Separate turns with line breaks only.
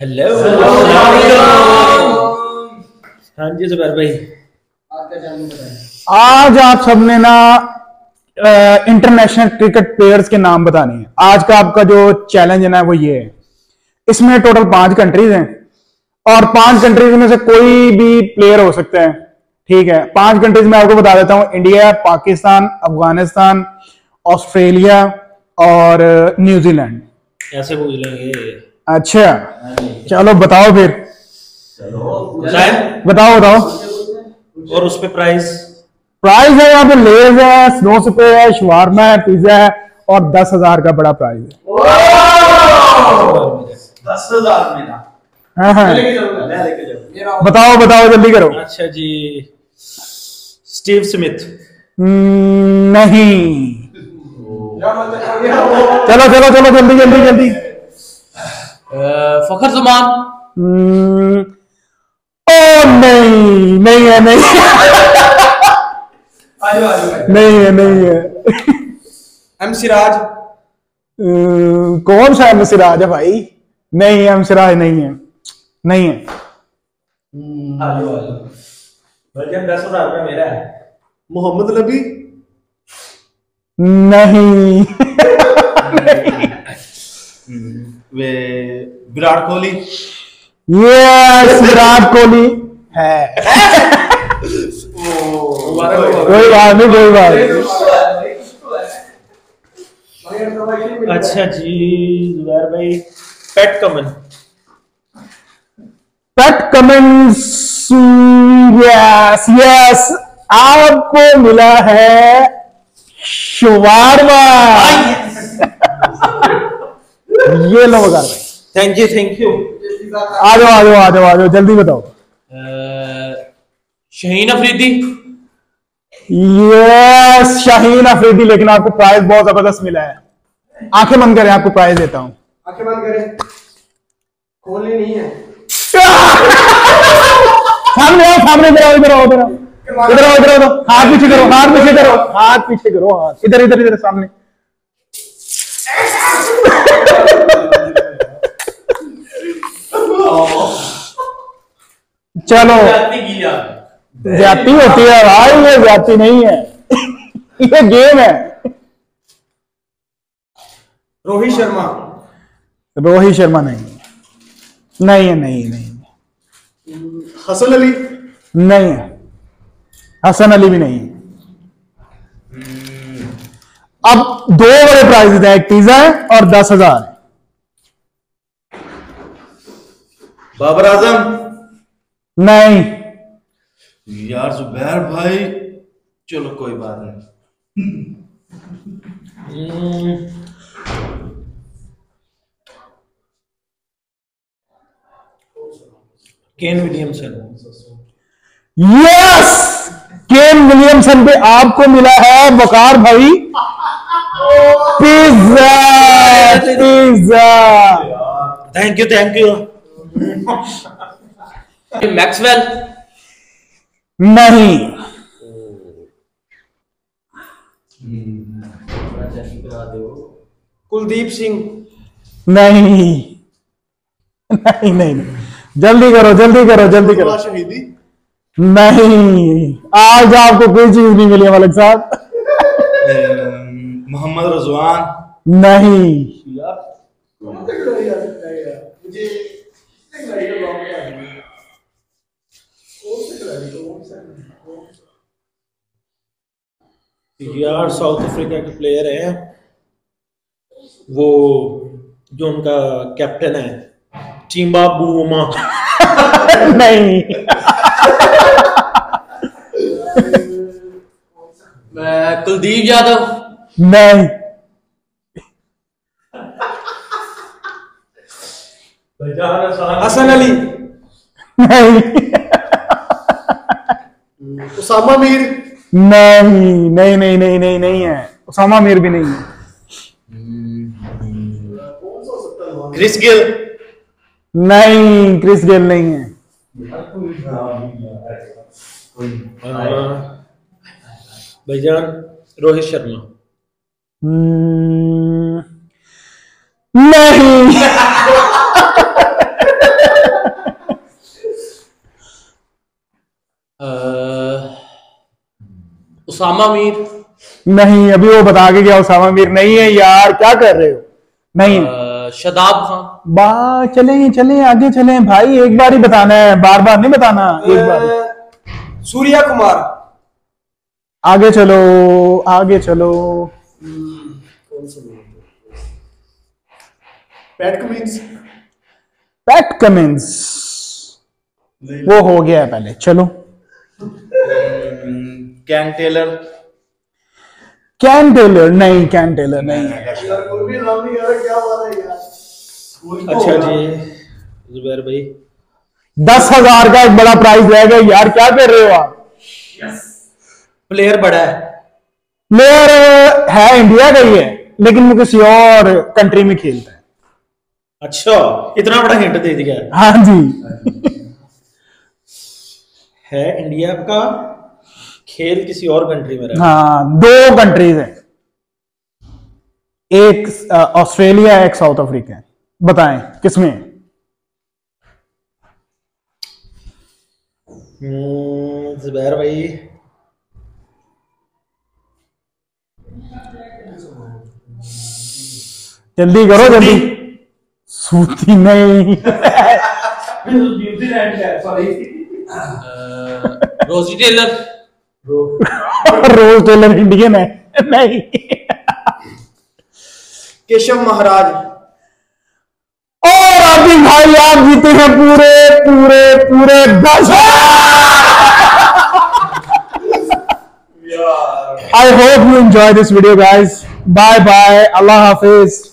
Hello. हाँ जी जुबैर भाई,
आज आप सबने ना इंटरनेशनल क्रिकेट प्लेयर्स के नाम बताने हैं। आज का आपका जो चैलेंज है ना वो ये है। इसमें टोटल 5 कंट्रीज हैं और 5 कंट्रीज में से कोई भी प्लेयर हो सकता है। ठीक है, 5 कंट्रीज में आपको बता देता हूं: इंडिया, पाकिस्तान, अफगानिस्तान, ऑस्ट्रेलिया और न्यूजीलैंड।
ऐसे पूछ लेंगे।
अच्छा चलो बताओ फिर। बताओ बताओ।
और उस पे प्राइस
है यहाँ पे लेज है, स्नो स्प्रे है, शवारमा है, पिज्जा है और 10,000 का बड़ा प्राइज है।
10,000 मेरा।
हाँ हाँ बताओ बताओ जल्दी करो।
अच्छा जी, स्टीव स्मिथ।
नहीं। चलो चलो चलो जल्दी जल्दी जल्दी।
फखर जमान।
ओ नहीं, नहीं है, नहीं नहीं है, नहीं है।
एम सिराज।
कौन सा एम सिराज है भाई? नहीं, एम सिराज नहीं है, नहीं है।
भाईजान 10,000 रुपया मेरा है।
मोहम्मद नबी।
नहीं।
वे विराट कोहली।
यस, विराट कोहली है। कोई बात नहीं, कोई बात नहीं।
अच्छा जी जुबैर भाई, Pat Cummins.
Pat Cummins. Yes yes, आपको मिला है शवारमा। ये लो बकार भाई।
Thank you thank you.
आ जाओ आ जाओ आ जाओ आ जाओ, जल्दी बताओ।
शहीन अफरीदी।
यस, शाहीन अफरीदी। लेकिन आपको प्राइज बहुत जबरदस्त मिला है। आंखें बंद करें, आपको प्राइज देता हूं।
आंखें बंद करें, खोलनी नहीं है।
सामने आओ, सामने इधर आओ, इधर आओ, इधर आओ, इधर आओ, इधर आओ। हाथ पीछे करो, हाथ पीछे करो, हाथ पीछे करो, हाथ इधर इधर इधर सामने। चलो, जाती होती है भाई, ये जाती नहीं है। ये गेम है।
रोहित शर्मा।
रोहित शर्मा नहीं है, नहीं है, नहीं नहीं
हसन अली।
नहीं है, हसन अली भी नहीं है। अब 2 बड़े प्राइज है, एक पिज्जा है और 10,000 है।
बाबर आजम।
नहीं।
यार जुबैर भाई, चलो कोई बात नहीं।
Kane Williamson.
Yes, Kane Williamson पे आपको मिला है वकार भाई pizza. Pizza.
Thank you thank you. Maxwell.
नहीं।
कुलदीप सिंह।
नहीं नहीं नहीं, जल्दी करो जल्दी करो जल्दी करो।
शहीदी।
नहीं, आज आपको कोई चीज नहीं मिली मलिक साहब।
मोहम्मद रजवान।
नहीं।
यार साउथ अफ्रीका के प्लेयर है वो, जो उनका कैप्टन है, टीम्बा बूमा।
नहीं।
कुलदीप यादव।
नहीं।
हसन अली।
नहीं।
उसामा मीर।
नहीं नहीं नहीं नहीं नहीं नहीं है, उसामा मीर भी नहीं है।
Chris Gayle.
नहीं, क्रिस गेल नहीं है।
भाईजान रोहित शर्मा।
नहीं।
उसामा मीर,
नहीं, अभी वो बता के गया उसामा मीर नहीं है यार, क्या कर रहे हो? नहीं है।
शदाब खान।
चलें चलें आगे चलें भाई, एक बार ही बताना है, बार बार नहीं बताना, एक बार।
सूर्या कुमार।
आगे चलो आगे चलो।
कौन सा पैट कमिंस।
पैट कमिंस वो हो गया है पहले, चलो।
Kane Taylor.
कैन टेलर नहीं, कैन टेलर नहीं।
यार कोई भी नाम नहीं यार, क्या बात है यार।
अच्छा जी जुबैर भाई,
10,000 का एक बड़ा प्राइज रहेगा यार, क्या कर रहे हो आप?
प्लेयर बड़ा है,
प्लेयर है इंडिया का ही है, लेकिन वो किसी और कंट्री में खेलता है।
अच्छा इतना बड़ा हिंट दे दिया।
हाँ जी।
है इंडिया का, खेल किसी और कंट्री में रहा।
हाँ, 2 कंट्रीज हैं, एक ऑस्ट्रेलिया है, एक साउथ अफ्रीका है, बताएं किसमें?
जुबैर भाई,
जल्दी करो जल्दी। सूती नहीं।
रोजी टेलर।
रोज टेलर इंडियन है नहीं।
केशव महाराज।
और अभी भाई आप जीते हैं पूरे पूरे पूरे 10,000। I hope you enjoy this video guys. Bye bye. Allah Hafiz.